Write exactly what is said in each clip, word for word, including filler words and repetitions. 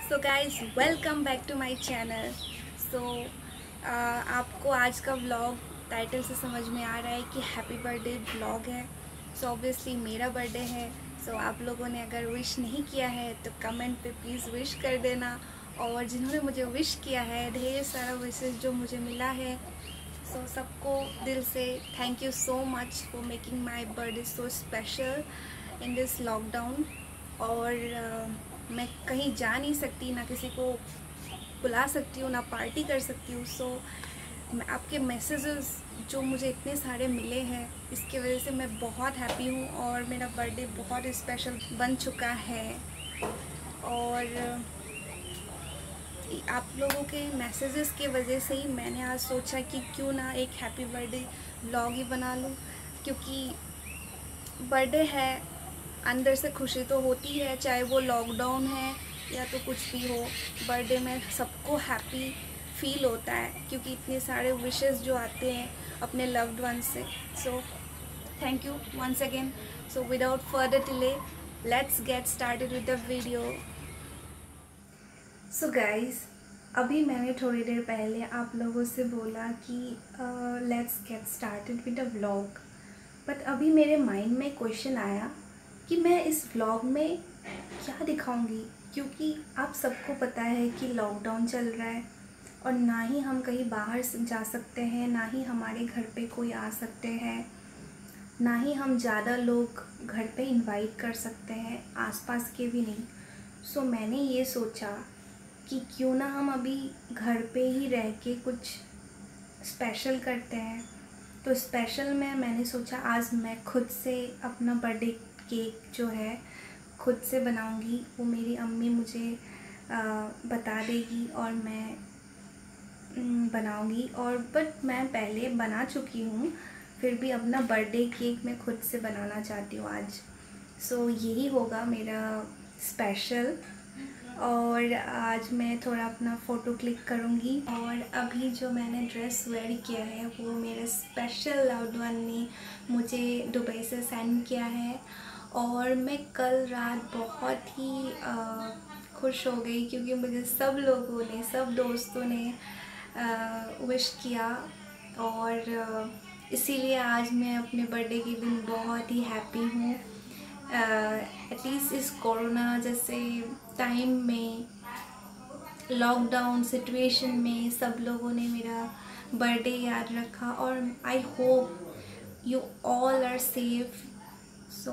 So guys welcome back to my channel. So आपको आज का व्लॉग टाइटल से समझ में आ रहा है कि हैप्पी बर्थडे व्लॉग है। सो so, ऑब्वियसली मेरा बर्थडे है। सो so, आप लोगों ने अगर विश नहीं किया है तो कमेंट पे प्लीज़ विश कर देना। और जिन्होंने मुझे विश किया है, ढेर सारा विशेस जो मुझे मिला है, सो so, सबको दिल से thank you so much for making my birthday so special in this lockdown. और uh, मैं कहीं जा नहीं सकती, ना किसी को बुला सकती हूँ, ना पार्टी कर सकती हूँ। सो so, मैं आपके मैसेजेस जो मुझे इतने सारे मिले हैं, इसकी वजह से मैं बहुत हैप्पी हूँ और मेरा बर्थडे बहुत स्पेशल बन चुका है। और आप लोगों के मैसेजेस के वजह से ही मैंने आज सोचा कि क्यों ना एक हैप्पी बर्थडे व्लॉग ही बना लूँ, क्योंकि बर्थडे है, अंदर से खुशी तो होती है, चाहे वो लॉकडाउन है या तो कुछ भी हो। बर्थडे में सबको हैप्पी फील होता है क्योंकि इतने सारे विशेस जो आते हैं अपने लव्ड वन से। So thank you once again. So without further delay let's get started with the video. So guys, अभी मैंने थोड़ी देर पहले आप लोगों से बोला कि let's get started with the vlog, but अभी मेरे माइंड में क्वेश्चन आया कि मैं इस व्लॉग में क्या दिखाऊंगी, क्योंकि आप सबको पता है कि लॉकडाउन चल रहा है और ना ही हम कहीं बाहर जा सकते हैं, ना ही हमारे घर पे कोई आ सकते हैं, ना ही हम ज़्यादा लोग घर पे इनवाइट कर सकते हैं, आसपास के भी नहीं। सो मैंने ये सोचा कि क्यों ना हम अभी घर पे ही रह के कुछ स्पेशल करते हैं। तो स्पेशल में मैंने सोचा आज मैं खुद से अपना बर्थडे केक जो है खुद से बनाऊंगी। वो मेरी अम्मी मुझे आ, बता देगी और मैं बनाऊंगी। और बट मैं पहले बना चुकी हूँ, फिर भी अपना बर्थडे केक मैं खुद से बनाना चाहती हूँ आज। सो so, यही होगा मेरा स्पेशल। और आज मैं थोड़ा अपना फ़ोटो क्लिक करूँगी। और अभी जो मैंने ड्रेस वेयर किया है वो मेरे स्पेशल लव्ड वन ने मुझे दुबई से सेंड किया है। और मैं कल रात बहुत ही आ, खुश हो गई क्योंकि मुझे सब लोगों ने, सब दोस्तों ने विश किया। और इसीलिए आज मैं अपने बर्थडे के दिन बहुत ही हैप्पी हूँ। एटलीस्ट इस कोरोना जैसे टाइम में, लॉकडाउन सिचुएशन में सब लोगों ने मेरा बर्थडे याद रखा। और I hope you all are safe. So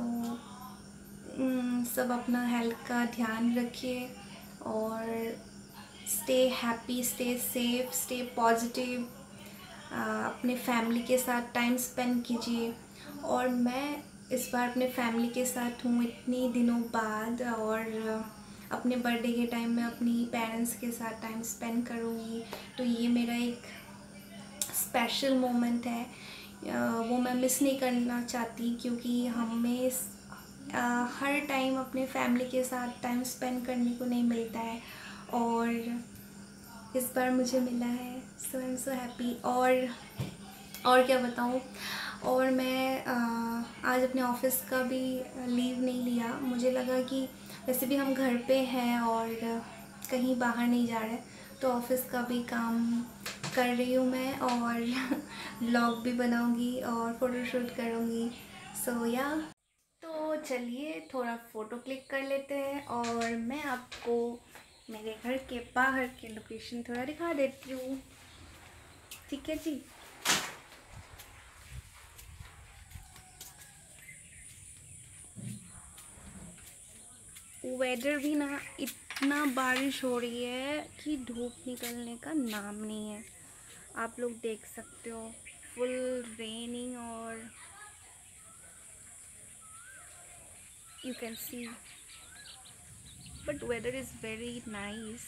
सब अपना हेल्थ का ध्यान रखिए और stay happy, stay safe, stay positive. अपने फैमिली के साथ टाइम स्पेंड कीजिए। और मैं इस बार अपने फैमिली के साथ हूँ इतनी दिनों बाद, और अपने बर्थडे के टाइम में अपनी पेरेंट्स के साथ टाइम स्पेंड करूँगी। तो ये मेरा एक स्पेशल मोमेंट है, वो मैं मिस नहीं करना चाहती, क्योंकि हमें हर टाइम अपने फैमिली के साथ टाइम स्पेंड करने को नहीं मिलता है और इस बार मुझे मिला है। So I am so happy. और और क्या बताऊँ, और मैं आ, आज अपने ऑफ़िस का भी लीव नहीं लिया। मुझे लगा कि वैसे भी हम घर पे हैं और कहीं बाहर नहीं जा रहे, तो ऑफ़िस का भी काम कर रही हूँ मैं और व्लॉग भी बनाऊँगी और फ़ोटोशूट करूँगी। सो या तो चलिए थोड़ा फ़ोटो क्लिक कर लेते हैं और मैं आपको मेरे घर के बाहर की लोकेशन थोड़ा दिखा देती हूँ। ठीक है जी। वेदर भी ना इतना बारिश हो रही है कि धूप निकलने का नाम नहीं है। आप लोग देख सकते हो, फुल रेनिंग और you can see, but weather is very nice.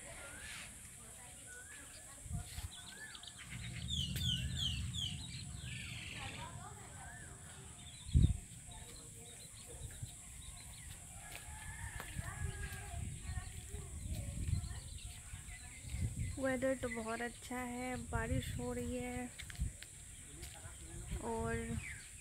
Weather तो बहुत अच्छा है, बारिश हो रही है और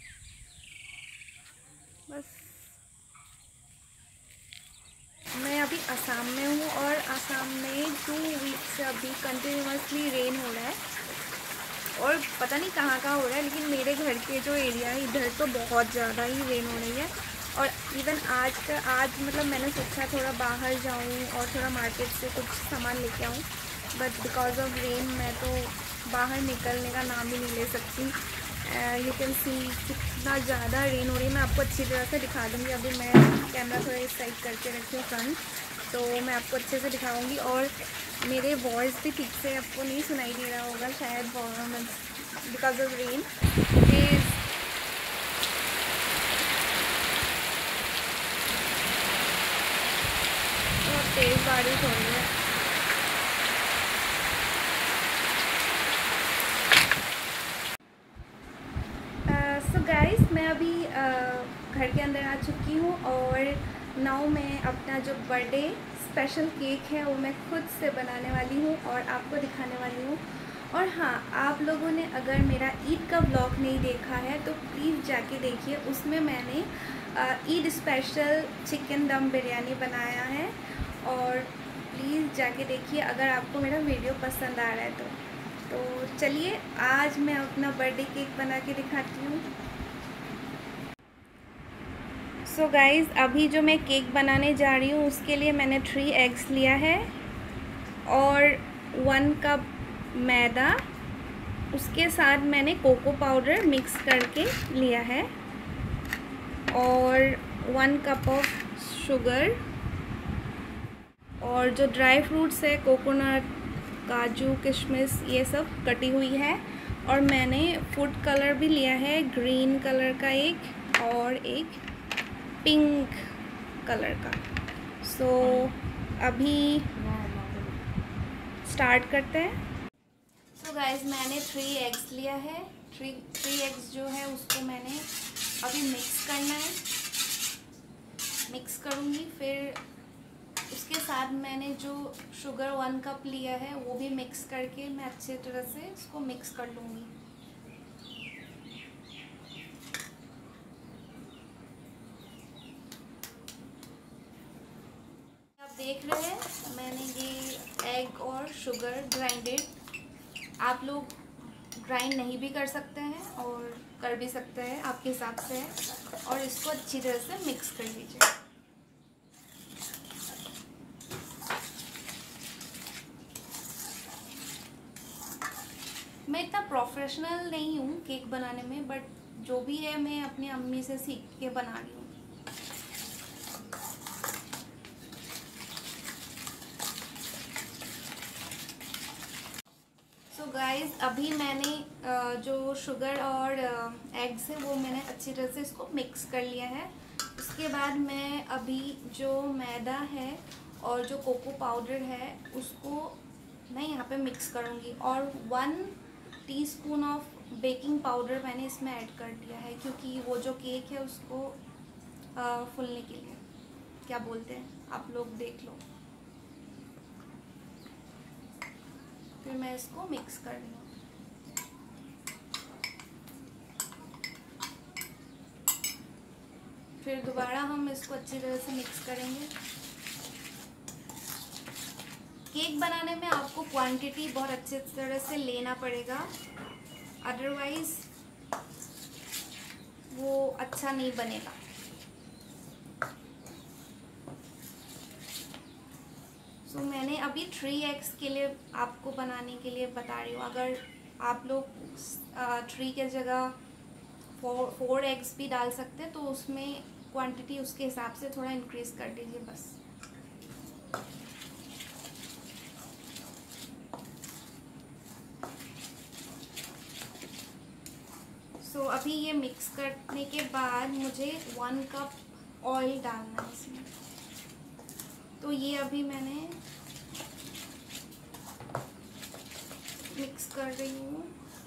बस मैं अभी अभी असम में हूँ और असम में टू वीक्स से अभी कंटिन्यूसली रेन हो रहा है और पता नहीं कहाँ कहाँ हो रहा है, लेकिन मेरे घर के जो एरिया है इधर तो बहुत ज़्यादा ही रेन हो रही है। और इवन आज का आज मतलब मैंने सोचा थोड़ा बाहर जाऊँ और थोड़ा मार्केट से कुछ सामान लेके आऊँ, बट बिकॉज ऑफ रेन मैं तो बाहर निकलने का नाम ही नहीं ले सकती। यू कैन सी कितना ज़्यादा रेन हो रही है। मैं आपको अच्छी तरह से दिखा दूँगी। अभी मैं कैमरा थोड़ा इस साइड करके रखी हूँ फ्रंट, तो मैं आपको अच्छे से दिखाऊँगी। और मेरे वॉइस भी ठीक से आपको नहीं सुनाई दे रहा होगा शायद बिकॉज ऑफ रेन। प्लीज़ बहुत तेज़ बारिश हो रही है। सो गाइस, मैं अभी uh, घर के अंदर आ चुकी हूँ और नाउ मैं अपना जो बर्थडे स्पेशल केक है वो मैं खुद से बनाने वाली हूँ और आपको दिखाने वाली हूँ। और हाँ, आप लोगों ने अगर मेरा ईद का व्लॉग नहीं देखा है तो प्लीज़ जाके देखिए। उसमें मैंने ईद स्पेशल चिकन दम बिरयानी बनाया है और प्लीज़ जाके देखिए अगर आपको मेरा वीडियो पसंद आ रहा है तो। तो चलिए आज मैं अपना बर्थडे केक बना के दिखाती हूँ। सो so गाइज़, अभी जो मैं केक बनाने जा रही हूँ उसके लिए मैंने थ्री एग्स लिया है और वन कप मैदा, उसके साथ मैंने कोको पाउडर मिक्स करके लिया है और वन कप ऑफ शुगर और जो ड्राई फ्रूट्स है कोकोनट, काजू, किशमिश, ये सब कटी हुई है। और मैंने फूड कलर भी लिया है, ग्रीन कलर का एक और एक पिंक कलर का। सो so, अभी स्टार्ट करते हैं। सो so गाइस, मैंने थ्री एग्स लिया है। थ्री थ्री एग्स जो है उसको मैंने अभी मिक्स करना है। मिक्स करूँगी, फिर उसके साथ मैंने जो शुगर वन कप लिया है वो भी मिक्स करके मैं अच्छे तरह से इसको मिक्स कर लूँगी। आप देख रहे हैं मैंने ये एग और शुगर ग्राइंडेड, आप लोग ग्राइंड नहीं भी कर सकते हैं और कर भी सकते हैं, आपके हिसाब से है। और इसको अच्छी तरह से मिक्स कर लीजिए। मैं इतना प्रोफेशनल नहीं हूँ केक बनाने में, बट जो भी है मैं अपनी अम्मी से सीख के बना रही हूँ। सो गाइस, अभी मैंने जो शुगर और एग्स है वो मैंने अच्छी तरह से इसको मिक्स कर लिया है। उसके बाद मैं अभी जो मैदा है और जो कोको पाउडर है उसको मैं यहाँ पे मिक्स करूँगी और one teaspoon of baking powder मैंने इसमें ऐड कर दिया है, क्योंकि वो जो केक है उसको आ, फूलने के लिए, क्या बोलते हैं आप लोग देख लो। फिर मैं इसको मिक्स कर रही हूँ। फिर दोबारा हम इसको अच्छी तरह से मिक्स करेंगे। केक बनाने में आपको क्वांटिटी बहुत अच्छे तरह से लेना पड़ेगा, अदरवाइज वो अच्छा नहीं बनेगा। सो so, मैंने अभी थ्री एग्स के लिए आपको बनाने के लिए बता रही हूँ। अगर आप लोग थ्री के जगह फोर फोर एग्स भी डाल सकते हैं तो उसमें क्वांटिटी उसके हिसाब से थोड़ा इंक्रीज कर दीजिए बस। सो so, अभी ये मिक्स करने के बाद मुझे वन कप ऑयल डालना है इसमें। तो ये अभी मैंने मिक्स कर रही हूँ।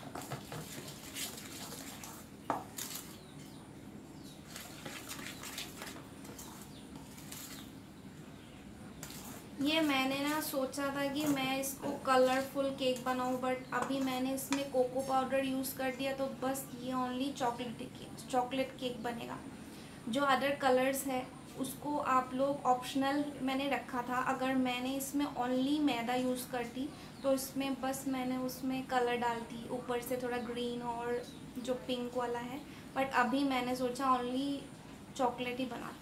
ये मैंने ना सोचा था कि मैं इसको कलरफुल केक बनाऊँ, बट अभी मैंने इसमें कोको पाउडर यूज़ कर दिया तो बस ये only chocolate cake chocolate cake बनेगा। जो अदर कलर्स है उसको आप लोग ऑप्शनल मैंने रखा था। अगर मैंने इसमें ओनली मैदा यूज़ करती तो इसमें बस मैंने उसमें कलर डालती, ऊपर से थोड़ा ग्रीन और जो पिंक वाला है, बट अभी मैंने सोचा ओनली चॉकलेट ही बनाती।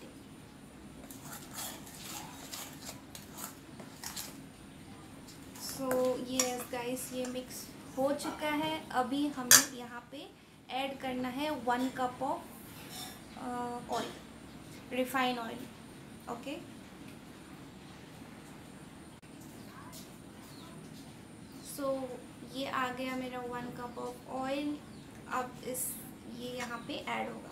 सो ये गाइस ये मिक्स हो चुका है। अभी हमें यहाँ पे ऐड करना है one cup of oil, refine oil. Okay, so ये आ गया मेरा वन कप ऑफ ऑयल। अब इस ये यहाँ पे ऐड होगा।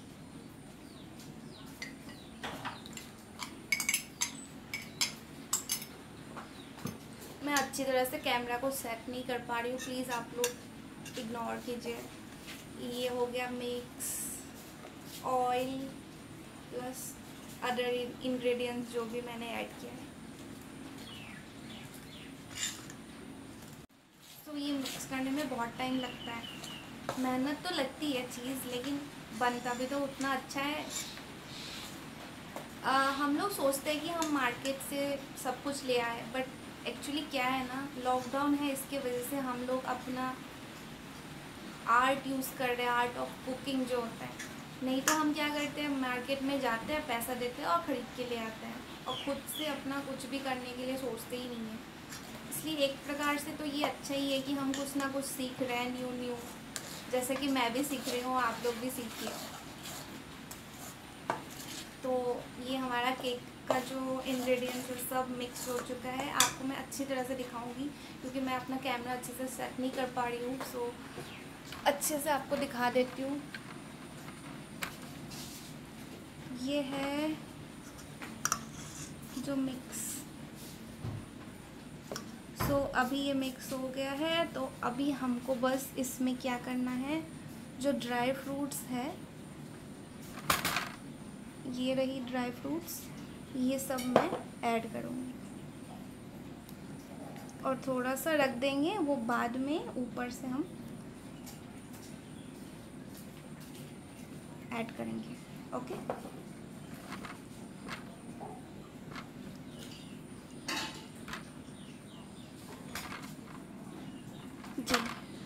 मैं अच्छी तरह से कैमरा को सेट नहीं कर पा रही हूँ, प्लीज़ आप लोग इग्नोर कीजिए। ये हो गया mix oil plus other ingredients जो भी मैंने ऐड किया है। तो ये मिक्स करने में बहुत टाइम लगता है, मेहनत तो लगती है चीज़, लेकिन बनता भी तो उतना अच्छा है। आ, हम लोग सोचते हैं कि हम मार्केट से सब कुछ ले आए, बट एक्चुअली क्या है ना, लॉकडाउन है, इसके वजह से हम लोग अपना आर्ट यूज़ कर रहे हैं, आर्ट ऑफ कुकिंग जो होता है। नहीं तो हम क्या करते हैं, मार्केट में जाते हैं, पैसा देते हैं और ख़रीद के ले आते हैं, और ख़ुद से अपना कुछ भी करने के लिए सोचते ही नहीं है। इसलिए एक प्रकार से तो ये अच्छा ही है कि हम कुछ ना कुछ सीख रहे हैं, न्यू न्यू, जैसे कि मैं भी सीख रही हूँ, आप लोग भी सीखिए। तो ये हमारा केक का जो इंग्रेडिएंट्स है सब मिक्स हो चुका है। आपको मैं अच्छी तरह से दिखाऊंगी क्योंकि मैं अपना कैमरा अच्छे से सेट नहीं कर पा रही हूँ, सो अच्छे से आपको दिखा देती हूँ। ये है जो मिक्स, सो so, अभी ये मिक्स हो गया है। तो अभी हमको बस इसमें क्या करना है, जो ड्राई फ्रूट्स है, ये रही ड्राई फ्रूट्स, ये सब मैं ऐड करूँगी और थोड़ा सा रख देंगे, वो बाद में ऊपर से हम ऐड करेंगे। ओके, जी।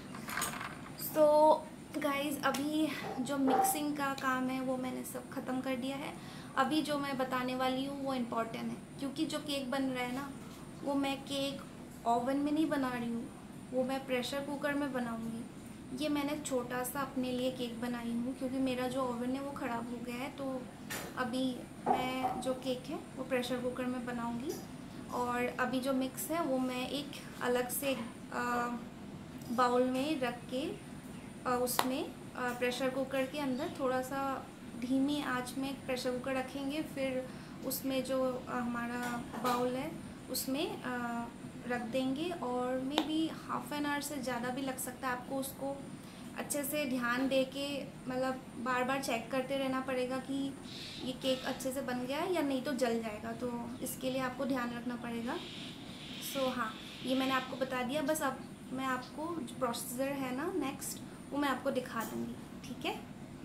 सो गाइस अभी जो मिक्सिंग का काम है वो मैंने सब ख़त्म कर दिया है। अभी जो मैं बताने वाली हूँ वो इम्पोर्टेंट है, क्योंकि जो केक बन रहा है ना, वो मैं केक ओवन में नहीं बना रही हूँ, वो मैं प्रेशर कुकर में बनाऊँगी। ये मैंने छोटा सा अपने लिए केक बनाई हूँ क्योंकि मेरा जो ओवन है वो ख़राब हो गया है, तो अभी मैं जो केक है वो प्रेशर कुकर में बनाऊँगी। और अभी जो मिक्स है वो मैं एक अलग से बाउल में रख के उसमें प्रेशर कुकर के अंदर थोड़ा सा धीमी आंच में प्रेशर कुकर रखेंगे, फिर उसमें जो हमारा बाउल है उसमें रख देंगे, और maybe half an hour से ज़्यादा भी लग सकता है। आपको उसको अच्छे से ध्यान दे के, मतलब बार बार चेक करते रहना पड़ेगा कि ये केक अच्छे से बन गया है या नहीं तो जल जाएगा, तो इसके लिए आपको ध्यान रखना पड़ेगा। सो हाँ, ये मैंने आपको बता दिया। बस अब मैं आपको जो प्रोसीजर है ना नेक्स्ट, वो मैं आपको दिखा दूँगी, ठीक है।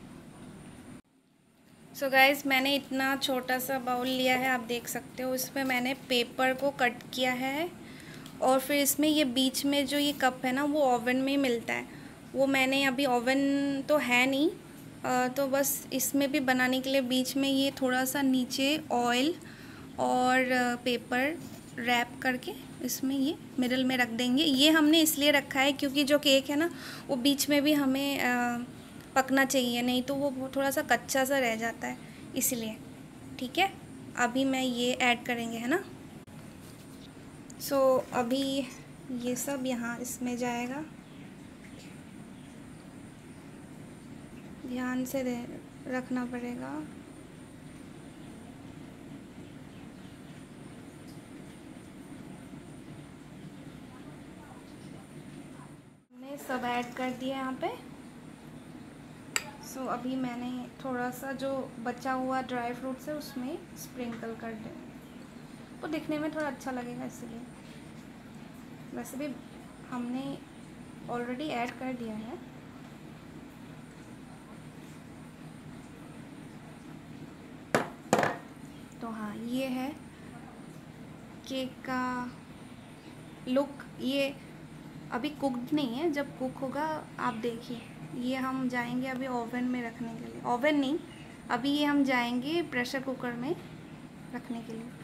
सो गाइज़ मैंने इतना छोटा सा बाउल लिया है, आप देख सकते हो। इसमें मैंने पेपर को कट किया है, और फिर इसमें ये बीच में जो ये कप है ना, वो ओवन में मिलता है। वो मैंने अभी ओवन तो है नहीं, तो बस इसमें भी बनाने के लिए बीच में ये थोड़ा सा नीचे ऑयल और पेपर रैप करके इसमें ये मिडल में रख देंगे। ये हमने इसलिए रखा है क्योंकि जो केक है ना, वो बीच में भी हमें आ, पकना चाहिए, नहीं तो वो थोड़ा सा कच्चा सा रह जाता है, इसलिए। ठीक है, अभी मैं ये ऐड करेंगे, है ना। सो so, अभी ये सब यहाँ इसमें जाएगा, ध्यान से रखना पड़ेगा। हमने सब ऐड कर दिया यहाँ पे। सो so, अभी मैंने थोड़ा सा जो बचा हुआ ड्राई फ्रूट्स है उसमें स्प्रिंकल कर दें, तो दिखने में थोड़ा अच्छा लगेगा, इसलिए। वैसे भी हमने ऑलरेडी ऐड कर दिया है। तो हाँ, ये है केक का लुक। ये अभी कुकड नहीं है, जब कुक होगा आप देखिए। ये हम जाएंगे अभी ओवन में रखने के लिए, ओवन नहीं, अभी ये हम जाएंगे प्रेशर कुकर में रखने के लिए।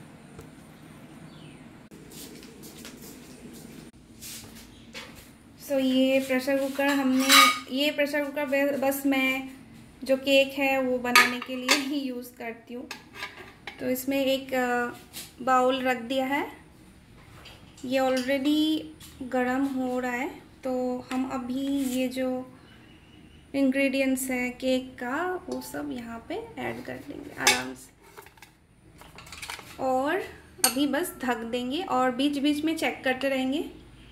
सो so, ये प्रेशर कुकर हमने ये प्रेशर कुकर बस मैं जो केक है वो बनाने के लिए ही यूज़ करती हूँ। तो इसमें एक बाउल रख दिया है, ये ऑलरेडी गरम हो रहा है। तो हम अभी ये जो इंग्रेडिएंट्स है केक का वो सब यहाँ पे ऐड कर देंगे आराम से, और अभी बस ढक देंगे और बीच बीच में चेक करते रहेंगे।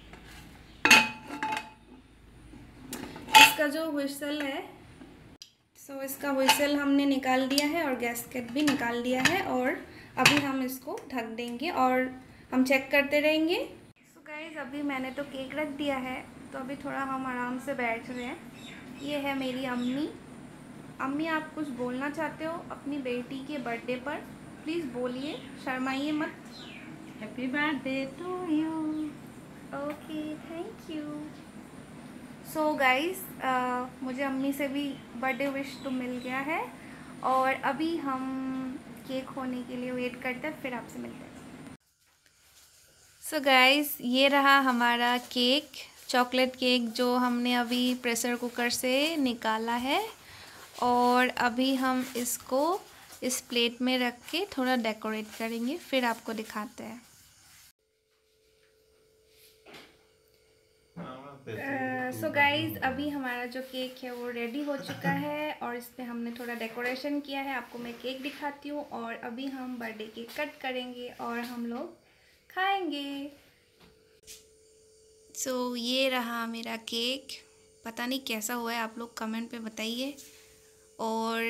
इसका जो व्हिसल है, सो so इसका व्हिसल हमने निकाल दिया है और गैस्केट भी निकाल दिया है, और अभी हम इसको ढक देंगे और हम चेक करते रहेंगे। सो so गाइस, अभी मैंने तो केक रख दिया है, तो अभी थोड़ा हम आराम से बैठ रहे हैं। ये है मेरी अम्मी। अम्मी, आप कुछ बोलना चाहते हो अपनी बेटी के बर्थडे पर? प्लीज़ बोलिए, शर्माइए मत। Happy birthday to you. Okay, thank you. So guys, मुझे अम्मी से भी बर्थडे विश तो मिल गया है, और अभी हम केक होने के लिए वेट करते हैं, फिर आपसे मिलते हैं। सो गाइस, ये रहा हमारा केक, चॉकलेट केक जो हमने अभी प्रेशर कुकर से निकाला है, और अभी हम इसको इस प्लेट में रख के थोड़ा डेकोरेट करेंगे, फिर आपको दिखाते हैं। सो uh, गाइज so अभी हमारा जो केक है वो रेडी हो चुका है, और इस पर हमने थोड़ा डेकोरेशन किया है। आपको मैं केक दिखाती हूँ, और अभी हम बर्थडे केक कट करेंगे और हम लोग खाएंगे। सो so, ये रहा मेरा केक। पता नहीं कैसा हुआ है, आप लोग कमेंट पे बताइए। और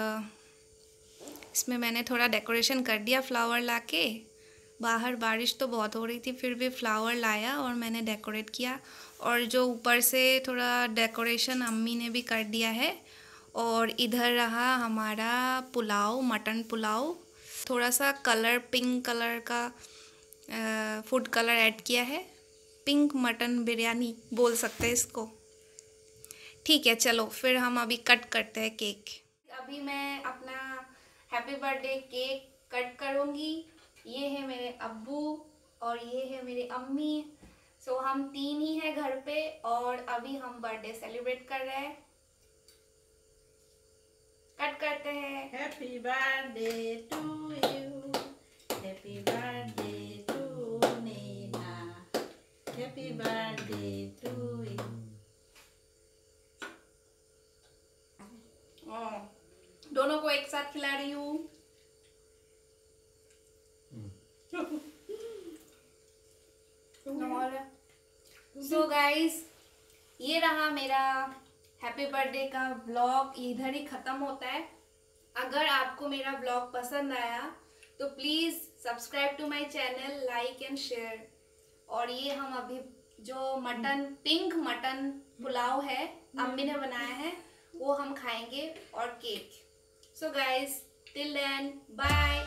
इसमें मैंने थोड़ा डेकोरेशन कर दिया फ्लावर लाके। बाहर बारिश तो बहुत हो रही थी, फिर भी फ्लावर लाया और मैंने डेकोरेट किया। और जो ऊपर से थोड़ा डेकोरेशन अम्मी ने भी कर दिया है। और इधर रहा हमारा पुलाव, मटन पुलाव। थोड़ा सा कलर, पिंक कलर का आ, फूड कलर ऐड किया है। पिंक मटन बिरयानी बोल सकते हैं इसको। ठीक है, चलो फिर हम अभी कट करते हैं केक। अभी मैं अपना हैप्पी बर्थडे केक कट करूँगी। ये है मेरे अब्बू और ये है मेरी अम्मी। सो so, हम तीन ही हैं घर पे, और अभी हम बर्थडे सेलिब्रेट कर रहे हैं। कट करते हैं। Happy birthday to you, happy birthday to Naina, happy birthday to you. दोनों को एक साथ खिला रही हूँ। सो गाइस, ये रहा मेरा हैप्पी बर्थडे का व्लॉग, इधर ही ख़त्म होता है। अगर आपको मेरा व्लॉग पसंद आया तो please subscribe to my channel, like and share. और ये हम अभी जो मटन, पिंक मटन पुलाव है अम्मी ने बनाया है, वो हम खाएंगे, और cake. So guys, till then, bye.